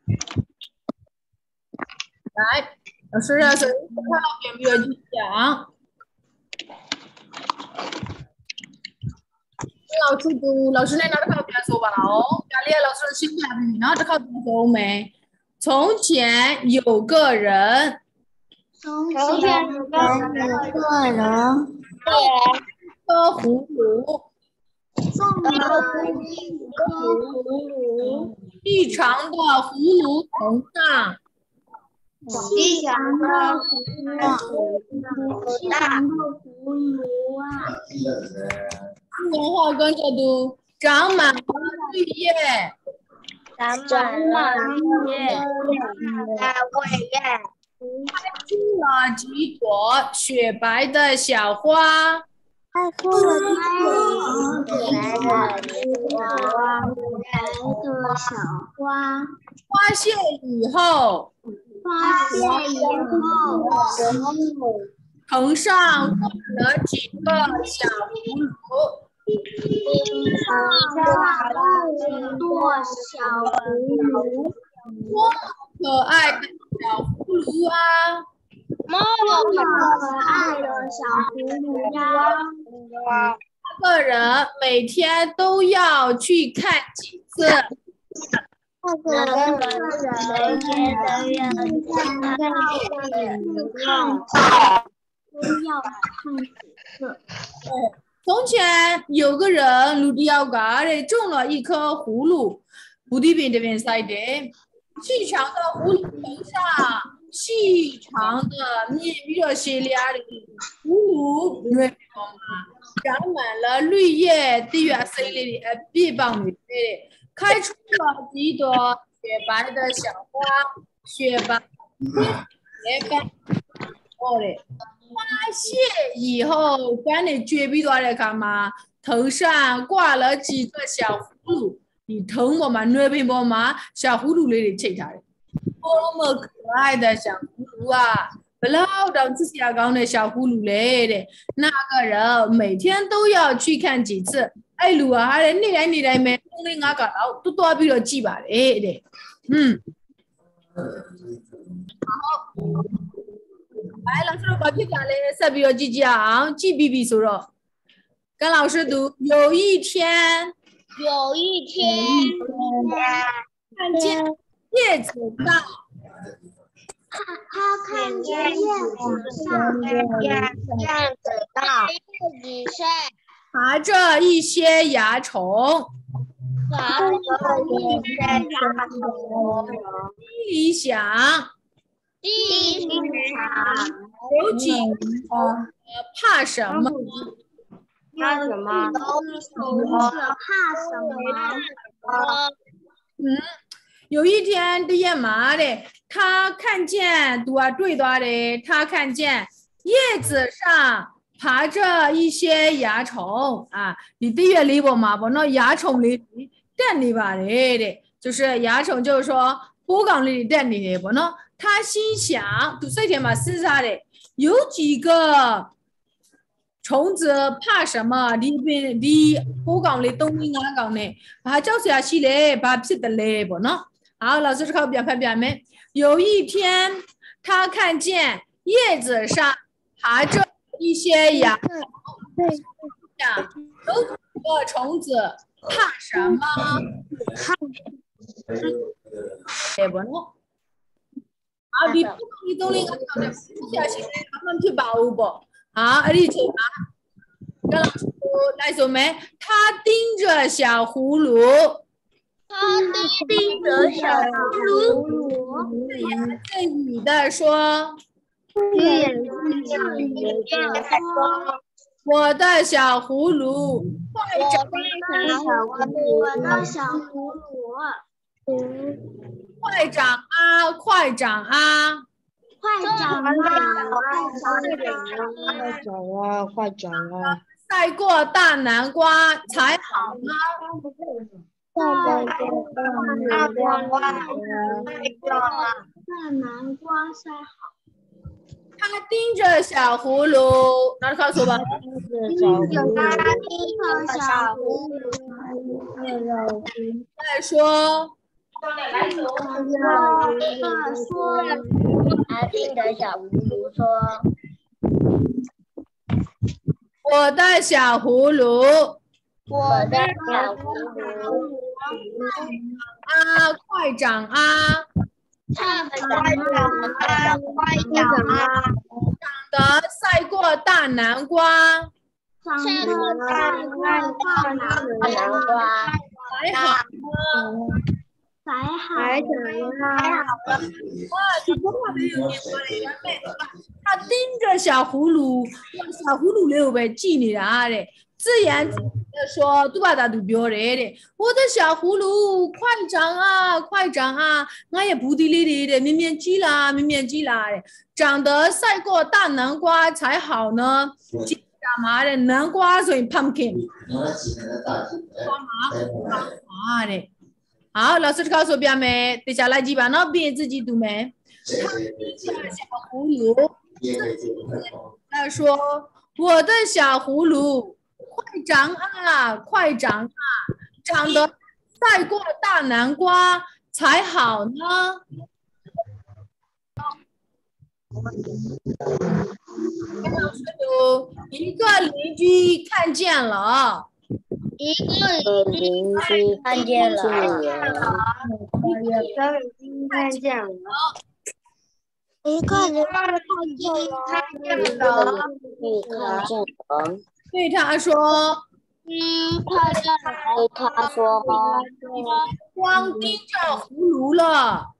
来，老师要是看到有没有去讲？老师读，老师呢？那靠边说吧哦。家里老师心下边，然后这靠边说没？从前有个人， 从前有个人喝葫芦， 种了一颗葫芦， 细长的葫芦藤上， 细长的葫芦啊， 文化跟着读，长满了绿叶， 长满了绿叶， 出了几朵雪白的小花。 小花， 花谢以后，藤上挂了几个小葫芦，多可爱的小葫芦啊！那个人每天都要去看几次，从前有个人路地要嘎的种了一颗葫芦，土地边这边晒的，细长的葫芦藤上，细长的面热些俩的葫芦，你会长满了绿叶，地缘森林的臂膀里的，开出了几朵雪白的小花，雪白雪白哦嘞。花谢以后，赶紧绝壁多来看嘛，头上挂了几个小葫芦，你疼我嘛，那边不嘛，小葫芦里切下来，多么可爱的小葫芦啊！不老当自己讲的小葫芦来的，那个人每天都要去看几次。哎，路啊，你来没？东林啊，个老都多比了几把嘞的，好。来，老师把这讲的塞比尔记讲，记比比说了。跟老师读，有一天，看见叶子上， 他看见叶子上爬着一些蚜虫，心里想，有几怕什么？有一天的夜妈的，他看见对的，他看见叶子上爬着一些蚜虫啊，你的月里不嘛不那蚜虫里蛋里吧的，就是蚜虫，就是说波岗里的蛋里不呢？他心想，读这天嘛是啥的？有几个虫子怕什么？你波岗里东里南岗呢？把叫下去嘞，把屁的嘞不呢？好，老师是靠表看表面。有一天，他看见叶子上爬着一些蚜虫，有几个虫子怕什么？不呢？好，你东里南岗的下去嘞，他们去保护不？好，而且跟老师来说没？他盯着小葫芦。自言自语的说：“我的小葫芦，快长啊，快长啊！ 快长啊！ 赛过大南瓜才好呢。 大南瓜晒好。 他盯着小葫芦，拿着告诉我吧。再说， 安静的小葫芦说：“ 我的小葫芦， 我的小葫芦啊，快长啊， 快长啊， 长得赛过大南瓜， 长得大南瓜， 还好还长哇，这多么没有念过嘞，原来他盯着小葫芦，小葫芦里边记你啦的，自言自语的说，都把它都标来的，我的小葫芦快长啊，快长啊，我也不地里的，绵绵记啦，绵绵记啦的，长得赛过大南瓜才好呢。干嘛的？南瓜所以 pumpkin。啊的。好，老师告诉表妹，等下来几版呢？别自己读没？小葫芦，他说：“我的小葫芦，快长啊，快长啊，长得赛过大南瓜才好呢。”一个邻居看见了。 一个邻居看见了， 对他说：“光盯着葫芦了，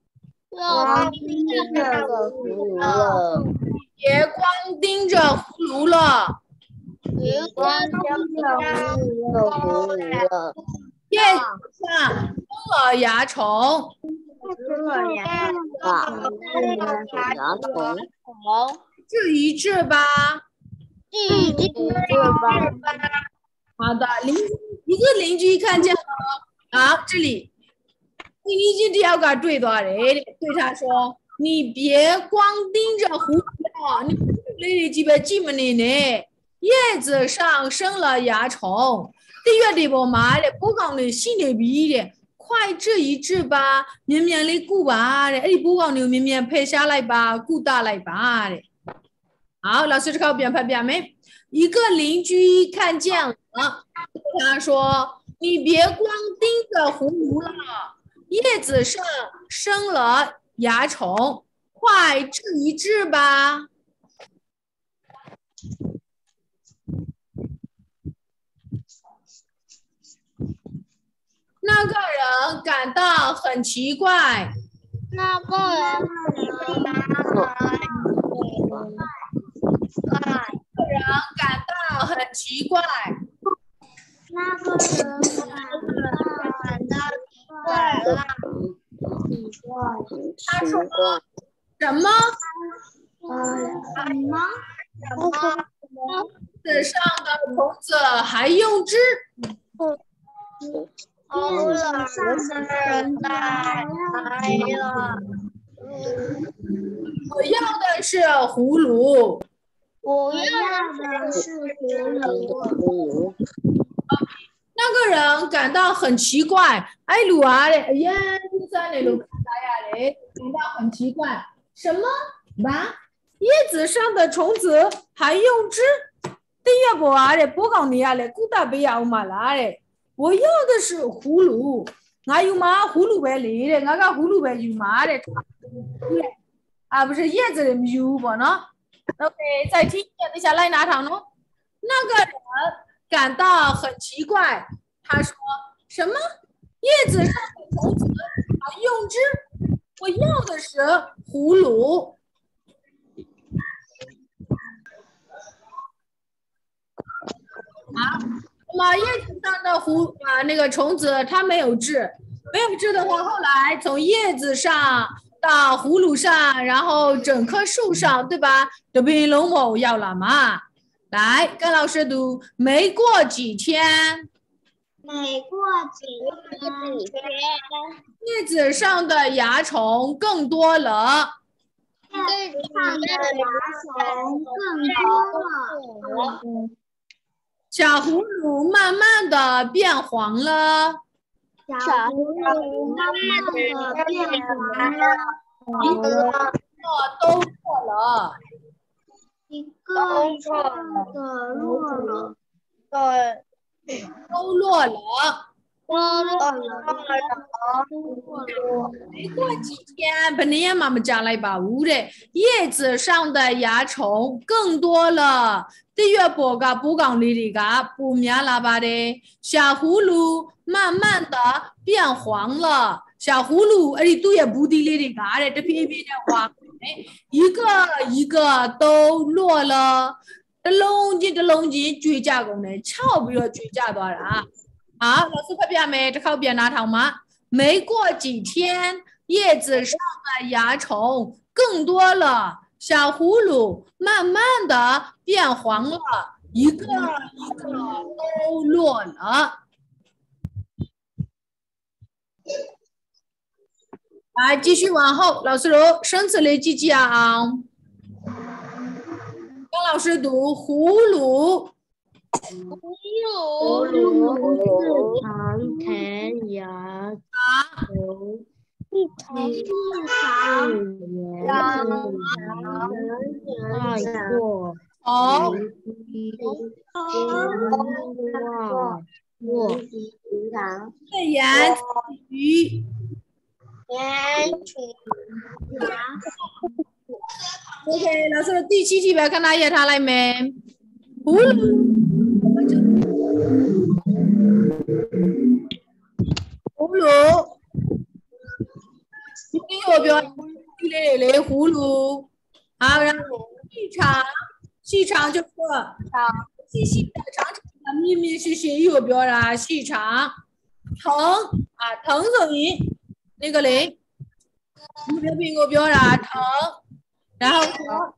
别光盯着葫芦了。”叶子上生了蚜虫，治一治吧。好的，一个邻居看见了啊，这里邻居这要个对多人，对他说：“你别光盯着葫芦，你那几百几么呢？叶子上生了蚜虫。”这月里我买的，不讲的新的比的，快治一治吧，绵绵的顾吧的，哎，不讲的绵绵拍下来吧，顾大来吧的。好，老师考编排编没？一个邻居看见了，他说：“你别光盯着葫芦了，叶子上生了蚜虫，快治一治吧。”那个人感到很奇怪。 那个人感到很奇怪。他说：“什么？叶子上的虫子还用治？”我要的是葫芦。那个人感到很奇怪，哎，鲁啊嘞，哎呀，在那鲁卡呀嘞，感到很奇怪，什么吧？叶子上的虫子还用治？对呀，不啊嘞，不讲你啊嘞，古大贝呀，嘛啦嘞，我要的是葫芦，我有嘛葫芦呗哩嘞，我个葫芦呗有嘛嘞？啊，不是叶子的有不呢 ？OK， 再听接下来哪场呢？那个人感到很奇怪，他说：“什么？叶子上的虫子还用治？我要的是葫芦。”啊，那么叶子上的那个虫子它没有治，没有治的话，后来从叶子上到葫芦上，然后整棵树上，对吧？都被龙某要了嘛。来，跟老师读。没过几天，叶子上的蚜虫更多了。小葫芦慢慢的变黄了。 小葫芦慢慢的变黄了， 一个都错了， 一个一个的落了， 都落了。没过几天，本来妈妈讲来吧，屋的叶子上的蚜虫更多了。这月播个不讲里个不面喇叭的小葫芦慢慢的变黄了。小葫芦而且都也不地里的嘎的，这偏偏的话，一个一个都落了。这龙井追加工的，超不要追加多少啊？好，老师快点没？这靠边拿糖吗？没过几天，叶子上的蚜虫更多了，小葫芦慢慢的变黄了，一个一个都落了。来，继续往后，老师读生词类记讲。张老师读葫芦。 葫芦长藤芽头，细长带过好，自言自语。OK， 老师的第7题不要看他页他来没？葫芦，葫芦，你有表嘞葫芦，好，然后细长就是细细的长长的密密实实有表啦，细长。藤啊，藤等于那个嘞，你这边有表啦，藤，然后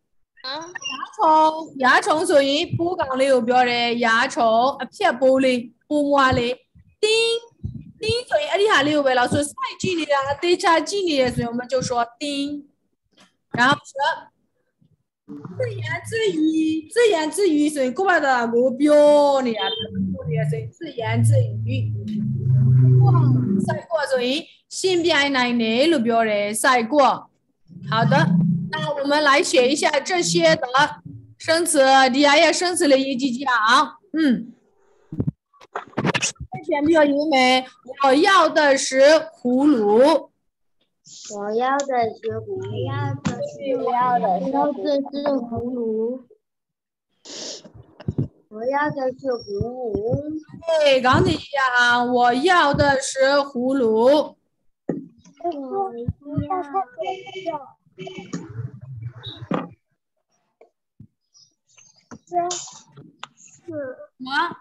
蚜虫属于不讲的有表的蚜虫，撇玻璃不摸的钉属于阿里哈里有位老师赛季里啊，对差季里的，所以我们就说钉。然后是自言自语，所以过来的我表呢，所以自言自语。赛过所以新编来呢路表的赛过。好的，那我们来写一下这些的生词，第二页生词的一级讲。前面有没？我要的是葫芦。 我要的是葫芦。我要的是葫芦。我要的是葫芦。 对，刚才讲，我要的是葫芦。什么？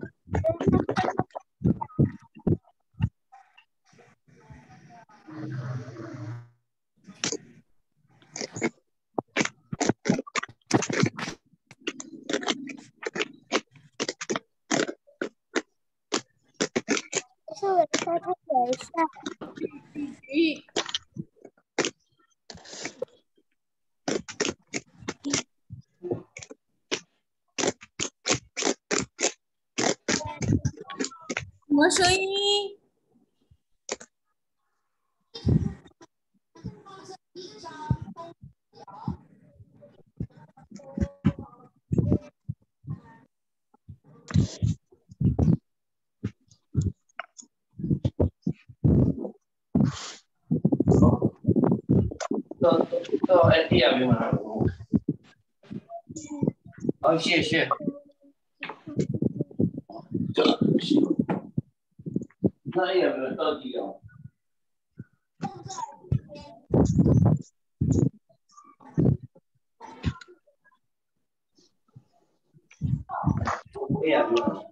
是我猜他等一下。 什么声音？ 到 NT 啊，没有拿。好，谢谢。那也没有到底哦。哎呀，没有。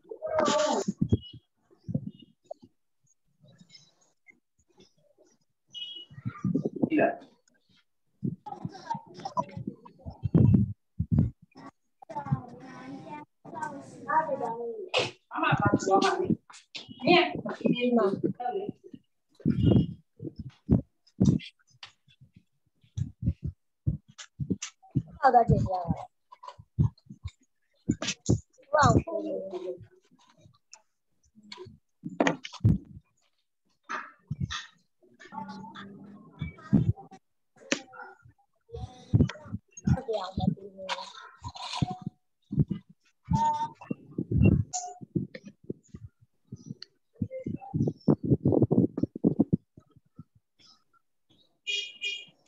妈妈把锅嘛，你嘛， 好的，姐姐。忘记。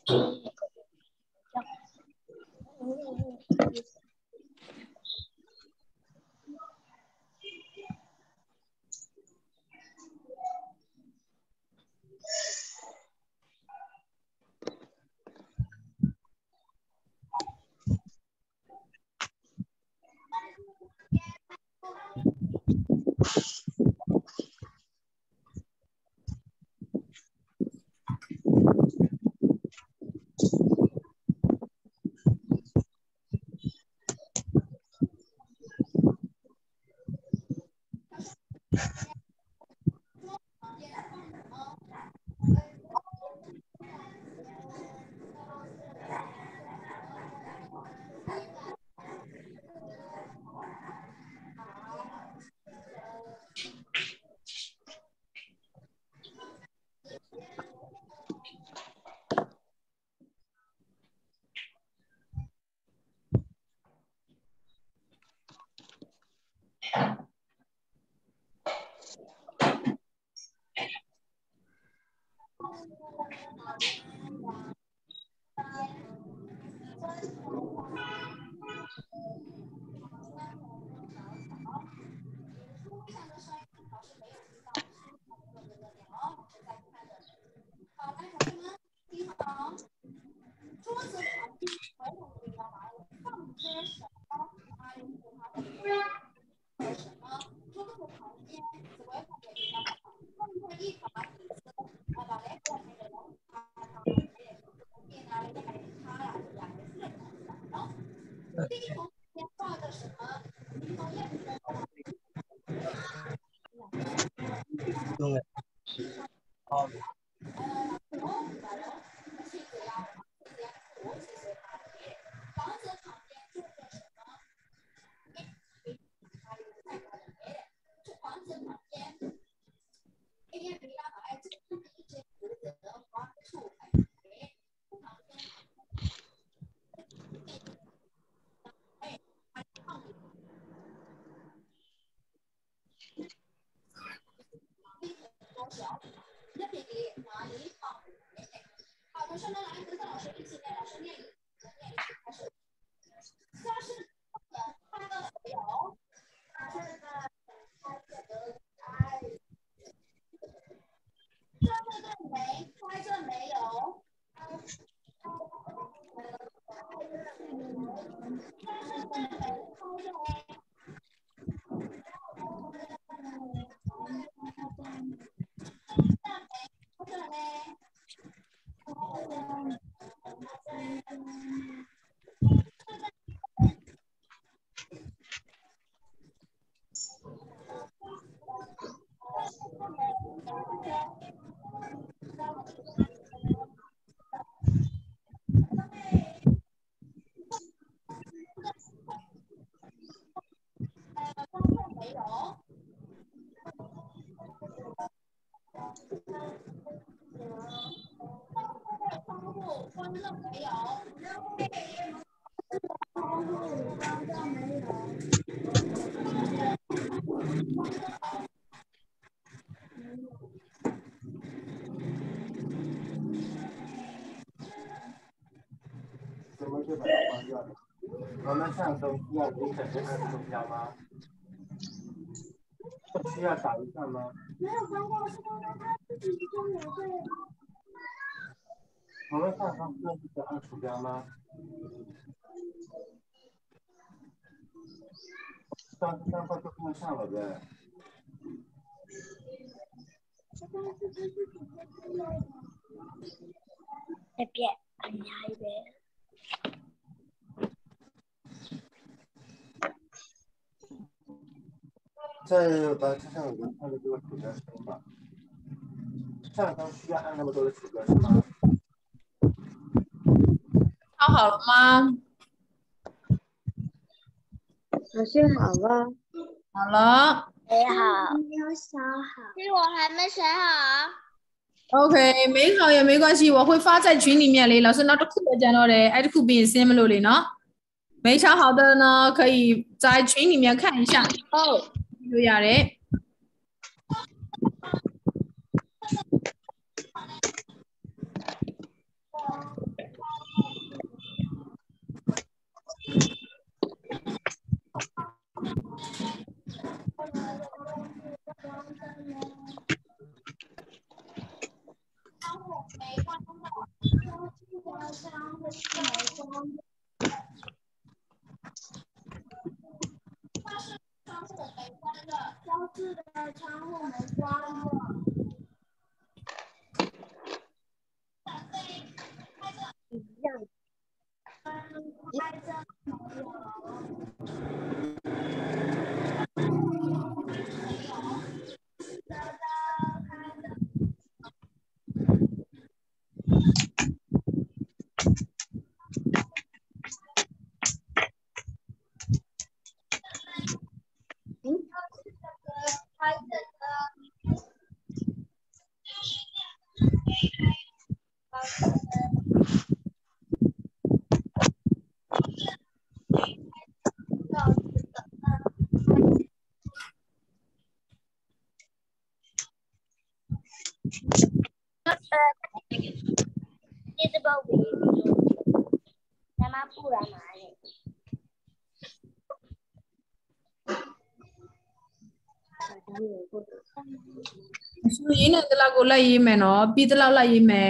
怎么就把它关掉了？我们上周需要离开这个目标吗？需要打一下吗？没有关掉，是刚刚他自己说免费。我们上周需要这个按鼠标吗？33块就看上了呗。 这边，按下一边。 再把这上有看的这个鼠标升吧。上周需要按那么多的鼠标是吗？ 抄好了吗？ 老师好了。 好了。 写好。没有写好。其实我还没写好。 OK，没好也没关系，我会发在群里面的。老师拿着库讲到的，挨着库边先么的呢？没抄好的呢，可以在群里面看一下。哦，有呀的。 这包比妈妈不然嘛嘞？ ဆိုရင်းနဲ့တလောက်ကိုလိုက်ရေးမယ်နော်ပြီးတလောက်လိုက်ရေးမယ်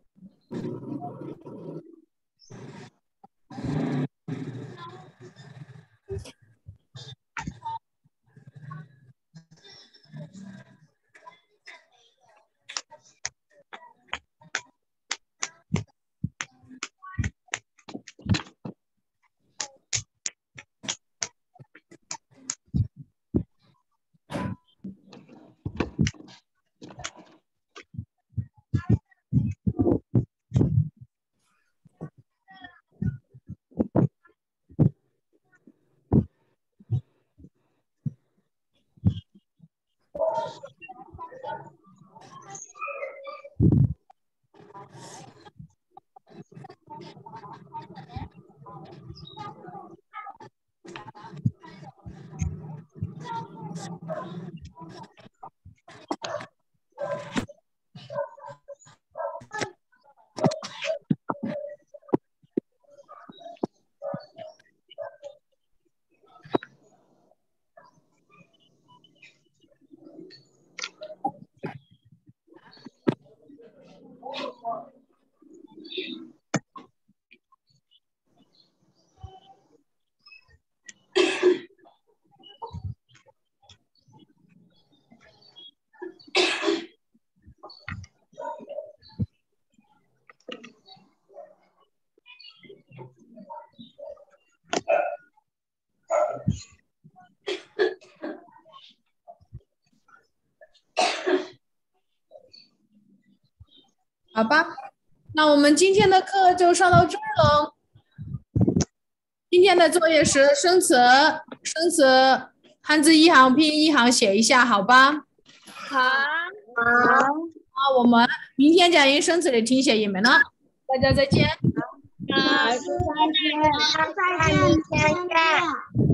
好吧，那我们今天的课就上到这儿喽。今天的作业是生词，汉字一行拼音一行写一下，好吧？ 好。 我们明天讲英生词的听写一门呢，大家再见。 好，再见。